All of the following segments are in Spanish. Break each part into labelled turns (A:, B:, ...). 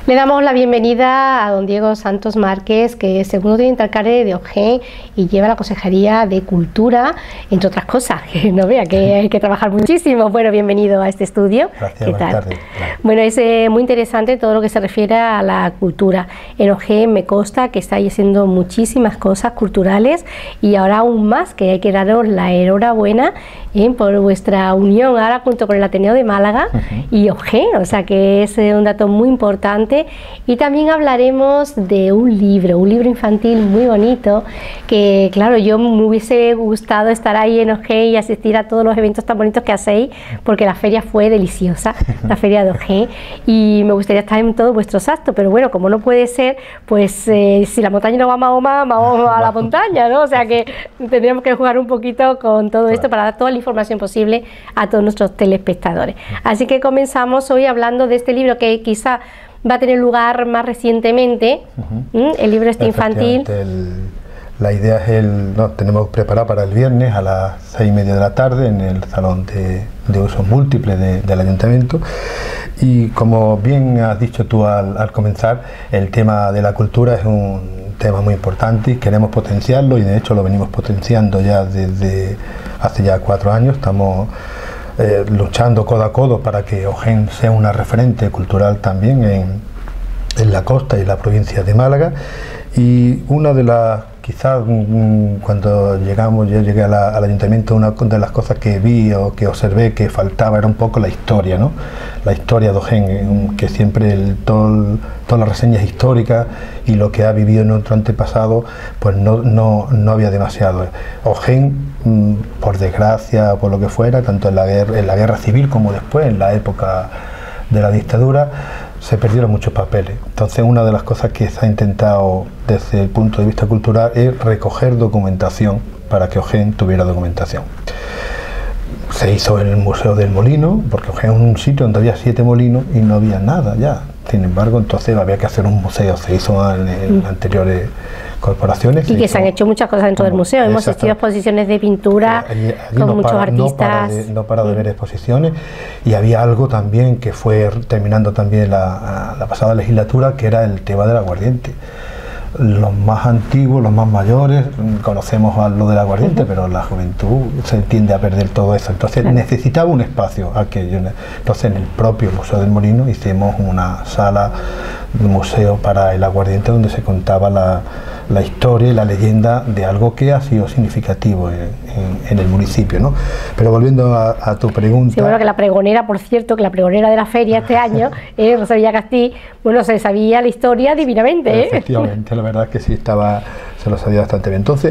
A: Le damos la bienvenida a don Diego Santos Márquez, que es segundo teniente alcalde de Ojén y lleva la Consejería de Cultura, entre otras cosas, que no vea que hay que trabajar muchísimo. Bueno, bienvenido a este estudio.
B: Gracias, buenas tardes.
A: Bueno, es muy interesante todo lo que se refiere a la cultura. En Ojén me consta que estáis haciendo muchísimas cosas culturales y ahora aún más, que hay que daros la enhorabuena por vuestra unión ahora junto con el Ateneo de Málaga y Ojén, o sea que es un dato muy importante. Y también hablaremos de un libro infantil muy bonito, que claro, yo me hubiese gustado estar ahí en Ojén y asistir a todos los eventos tan bonitos que hacéis, porque la feria fue deliciosa, la feria de Ojén, y me gustaría estar en todos vuestros actos, pero bueno, como no puede ser, pues si la montaña no va a Mahoma, vamos a la montaña, ¿no? O sea que tendríamos que jugar un poquito con todo esto para dar toda la información posible a todos nuestros telespectadores. Así que comenzamos hoy hablando de este libro que quizá va a tener lugar más recientemente, el libro este infantil.
B: La idea es tenemos preparado para el viernes a las 6:30 de la tarde en el salón de usos múltiples del ayuntamiento, y como bien has dicho tú al comenzar, el tema de la cultura es un tema muy importante y queremos potenciarlo, y de hecho lo venimos potenciando ya desde hace ya 4 años. Estamos luchando codo a codo para que Ojén sea una referente cultural también en la costa y la provincia de Málaga. Y una de las, quizás cuando yo llegué al ayuntamiento, una de las cosas que vi o que observé que faltaba era un poco la historia, ¿no? La historia de Ojén, que siempre todas las reseñas históricas y lo que ha vivido en nuestro antepasado, pues no había demasiado. Ojén, por desgracia, por lo que fuera, tanto en la guerra civil como después, en la época de la dictadura, se perdieron muchos papeles. Entonces, una de las cosas que se ha intentado desde el punto de vista cultural es recoger documentación para que Ojén tuviera documentación. Se hizo en el Museo del Molino, porque Ojén es un sitio donde había 7 molinos y no había nada ya. Sin embargo, entonces había que hacer un museo. Se hizo en anteriores corporaciones.
A: Y que se han hecho muchas cosas dentro del museo. Hemos asistido a exposiciones de pintura allí con muchos artistas. No para de ver exposiciones. Y había algo también que fue terminando también la pasada legislatura, que era el tema del aguardiente. Los más antiguos, los más mayores, conocemos a lo del aguardiente, pero la juventud se tiende a perder todo eso. Entonces necesitaba un espacio aquello. Entonces en el propio Museo del Molino hicimos una sala de museo para el aguardiente, donde se contaba la historia y la leyenda de algo que ha sido significativo en el municipio, ¿no? Pero volviendo a tu pregunta... Sí, bueno, que la pregonera, por cierto, que la pregonera de la feria este año, Rosalía Castí, bueno, se sabía la historia divinamente,
B: Efectivamente, la verdad es que sí, se lo sabía bastante bien. Entonces,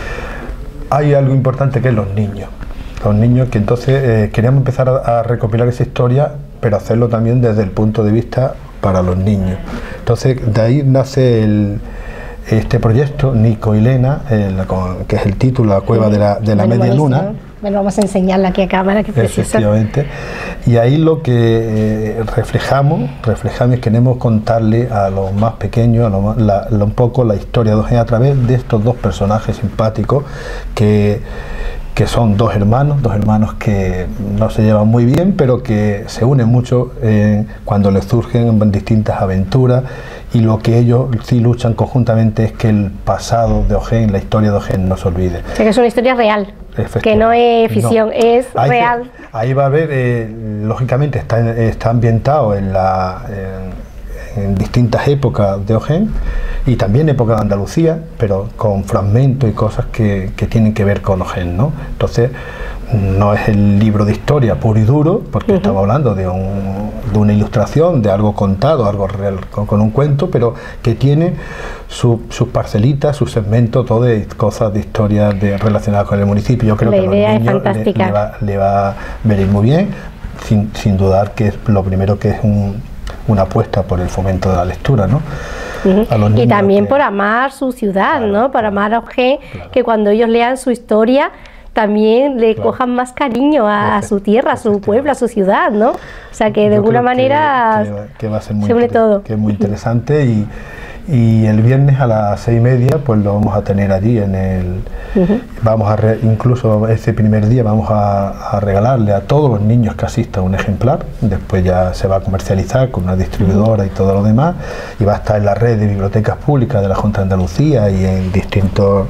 B: hay algo importante que es los niños. Los niños, que entonces queríamos empezar a recopilar esa historia, pero hacerlo también desde el punto de vista para los niños. Entonces, de ahí nace este proyecto, Nico y Lena, que es el título, La Cueva de la Media Luna.
A: Bueno, vamos a enseñarla aquí a cámara, que precioso.
B: Efectivamente. Y ahí lo que reflejamos y queremos contarle a los más pequeños, un poco la historia de Ojén a través de estos dos personajes simpáticos que son dos hermanos que no se llevan muy bien, pero que se unen mucho cuando les surgen distintas aventuras, y lo que ellos sí luchan conjuntamente es que el pasado de Ojén, la historia de Ojén, no se olvide.
A: O sea, que es una historia real, que no es ficción, es real.
B: Ahí va a haber, lógicamente está ambientado en distintas épocas de Ojén y también época de Andalucía, pero con fragmentos y cosas que tienen que ver con Ojén, ¿no? Entonces, no es el libro de historia puro y duro, porque estamos hablando de una ilustración, de algo contado, algo real, con un cuento, pero que tiene sus parcelitas, sus segmentos, todo de cosas de historia relacionadas con el municipio. Yo creo que a los niños le va a venir muy bien, sin dudar que es lo primero, que es una apuesta por el fomento de la lectura, ¿no?
A: Y también por amar su ciudad, claro, ¿no? Por amar a Ojén, que cuando ellos lean su historia también le cojan más cariño a su tierra, a su pueblo, a su ciudad, ¿no? O sea, que de alguna manera
B: que va a ser
A: se une todo.
B: Que es muy interesante, Y el viernes a las 6:30 pues lo vamos a tener allí en el... Vamos a incluso ese primer día vamos a regalarle a todos los niños que asistan un ejemplar. Después ya se va a comercializar con una distribuidora y todo lo demás, y va a estar en la red de bibliotecas públicas de la Junta de Andalucía y en distintas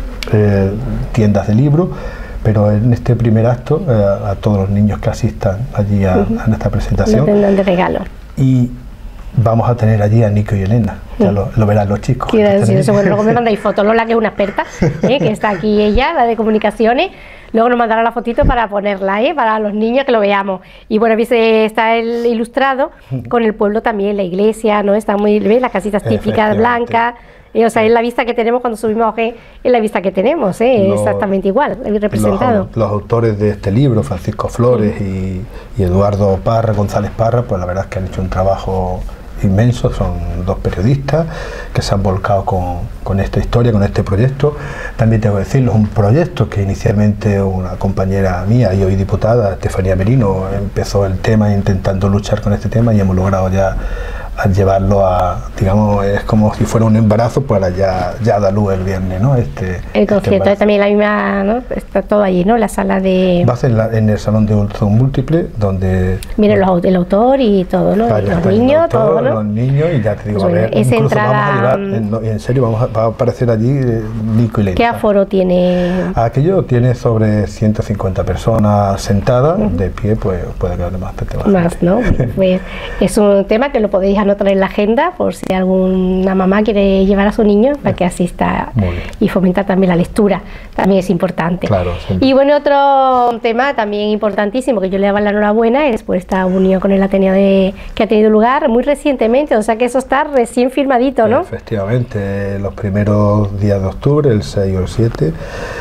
B: tiendas de libros. Pero en este primer acto, a todos los niños que asistan allí a esta presentación,
A: de regalo.
B: Y vamos a tener allí a Nico y Elena, ya lo verán los chicos.
A: Quiero decir eso, bueno, luego me mandáis fotos. Lola, que es una experta, que está aquí ella, la de comunicaciones, luego nos mandará la fotito para ponerla, para los niños que lo veamos. Y bueno, está el ilustrado con el pueblo también, la iglesia, ¿no? Está muy, ¿ves? Las casitas típicas blancas. O sea, es la vista que tenemos cuando subimos a Ojén, es la vista que tenemos, exactamente igual, representado.
B: Los autores de este libro, Francisco Flores y Eduardo González Parra, pues la verdad es que han hecho un trabajo inmenso. Son dos periodistas que se han volcado con esta historia, con este proyecto. También tengo que decirlo, es un proyecto que inicialmente una compañera mía y hoy diputada, Estefanía Merino, empezó el tema intentando luchar con este tema, y hemos logrado ya llevarlo a, digamos, es como si fuera un embarazo para ya da luz el viernes, ¿no?
A: El concierto también la misma, ¿no? Está todo allí, ¿no? La sala de...
B: Va a ser en el salón de uso múltiple, donde...
A: Miren, el autor y todo, ¿no? Los niños, todo, ¿no?
B: Los niños, y ya te digo,
A: pues
B: a ver,
A: esa
B: incluso
A: entrada,
B: vamos a llevar, en serio, va a aparecer allí Nico y Elena.
A: ¿Qué aforo tiene?
B: Aquello tiene sobre 150 personas sentadas, de pie, pues puede quedar más.
A: Más, ¿no? Pues es un tema que lo podéis anotar en la agenda por si alguna mamá quiere llevar a su niño para que asista y fomentar también la lectura, también es importante.
B: Claro,
A: y bueno, otro tema también importantísimo que yo le daba la enhorabuena es por esta unión con el Ateneo que ha tenido lugar muy recientemente, o sea que eso está recién firmadito, ¿no?
B: Efectivamente, los primeros días de octubre, el 6 o el 7,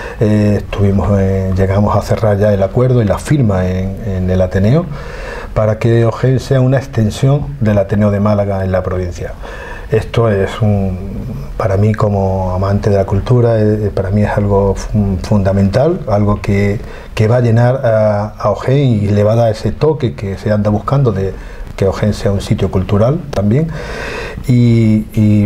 B: llegamos a cerrar ya el acuerdo y la firma en el Ateneo, para que Ojén sea una extensión del Ateneo de Málaga en la provincia. Esto es para mí, como amante de la cultura, para mí es algo fundamental, algo que va a llenar a Ojén y le va a dar ese toque que se anda buscando de que Ojén sea un sitio cultural también. Y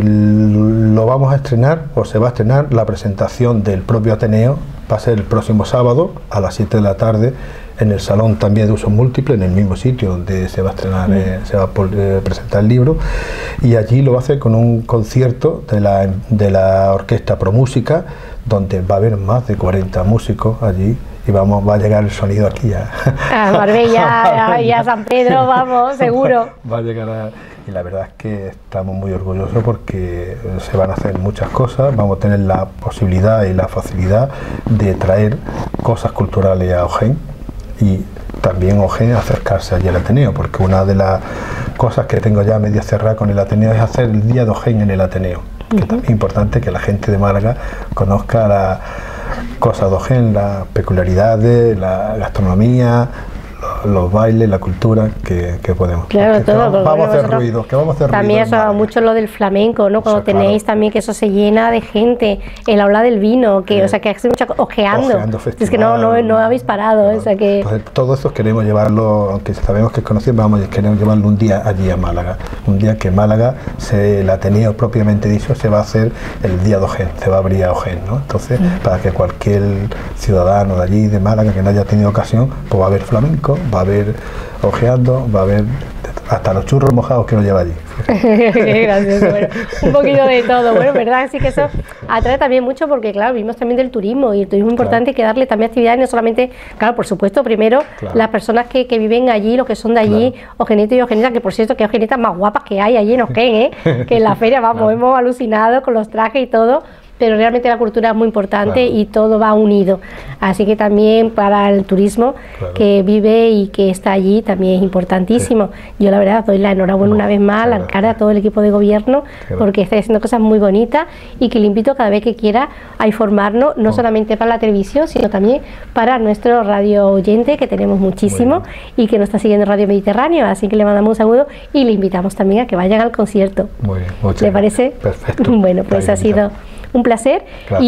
B: lo vamos a estrenar, o se va a estrenar la presentación del propio Ateneo, va a ser el próximo sábado a las 7 de la tarde, en el salón también de uso múltiple, en el mismo sitio donde se va a estrenar, se va a presentar el libro, y allí lo va a hacer con un concierto de la Orquesta Promúsica, donde va a haber más de 40 músicos allí, y va a llegar el sonido aquí ya.
A: A Marbella y a San Pedro, vamos, seguro.
B: Va a llegar y la verdad es que estamos muy orgullosos porque se van a hacer muchas cosas, vamos a tener la posibilidad y la facilidad de traer cosas culturales a Ojén, y también Ojén acercarse allí al Ateneo, porque una de las cosas que tengo ya media cerrada con el Ateneo es hacer el Día de Ojén en el Ateneo, que también es importante que la gente de Málaga conozca las cosas de Ojén, las peculiaridades, la gastronomía, los bailes, la cultura que podemos.
A: Claro, todo.
B: Vamos a hacer ruido, que vamos a hacer
A: también
B: ruido.
A: Eso, mucho lo del flamenco, ¿no? Cuando tenéis también que eso se llena de gente, el aula del vino, que o sea que hace mucho ojeando es que no habéis parado,
B: claro.
A: O sea que...
B: Entonces, todo eso queremos llevarlo, aunque sabemos que es conocido, queremos llevarlo un día allí a Málaga, un día que Málaga, el Ateneo propiamente dicho, se va a hacer el Día de Ojén, se va a abrir a Ojén, ¿no? Entonces, para que cualquier ciudadano de allí, de Málaga, que no haya tenido ocasión, pues va a haber flamenco, va a haber ojeando, va a haber hasta los churros mojados que nos lleva allí.
A: Gracias, bueno, un poquito de todo, bueno, verdad, así que eso atrae también mucho porque claro, vimos también del turismo, y el turismo es importante, que darle también actividades, no solamente, claro, por supuesto, primero las personas que viven allí, los que son de allí, ojenitos y ojenitas, que por cierto, que ojenitas más guapas que hay allí en Ojén, que en la feria, vamos, hemos alucinado con los trajes y todo, pero realmente la cultura es muy importante y todo va unido, así que también para el turismo que vive y que está allí también es importantísimo. Yo la verdad doy la enhorabuena una vez más al alcalde, a todo el equipo de gobierno, porque está haciendo cosas muy bonitas, y que le invito cada vez que quiera a informarnos, no solamente para la televisión, sino también para nuestro radio oyente, que tenemos muchísimo y que nos está siguiendo Radio Mediterráneo, así que le mandamos un saludo y le invitamos también a que vayan al concierto.
B: Muy bien,
A: ¿Le parece?
B: Perfecto.
A: Bueno, pues ha sido un placer.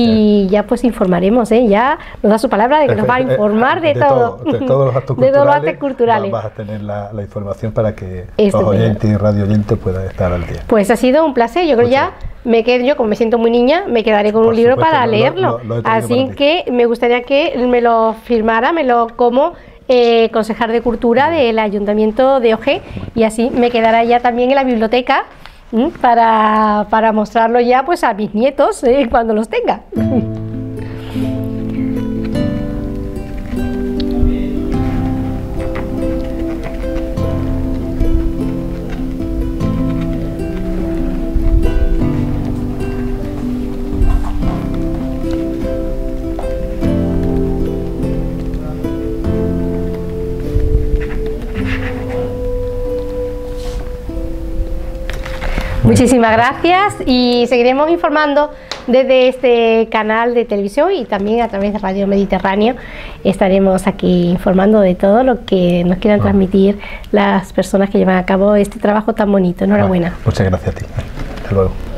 A: Y ya pues informaremos, ya nos da su palabra de que nos va a informar de todo,
B: de todos los actos
A: de todos los actos culturales.
B: Vas a tener la información para que los oyentes y radio oyentes puedan estar al día.
A: Pues ha sido un placer, yo creo ya yo como me siento muy niña, me quedaré con un libro para leerlo. Así que me gustaría que me lo firmara, como concejal de Cultura del Ayuntamiento de Ojén, y así me quedará ya también en la biblioteca para mostrarlo ya pues a mis nietos cuando los tenga. Muchísimas gracias y seguiremos informando desde este canal de televisión y también a través de Radio Mediterráneo. Estaremos aquí informando de todo lo que nos quieran transmitir las personas que llevan a cabo este trabajo tan bonito. Enhorabuena.
B: Muchas gracias a ti. Hasta luego.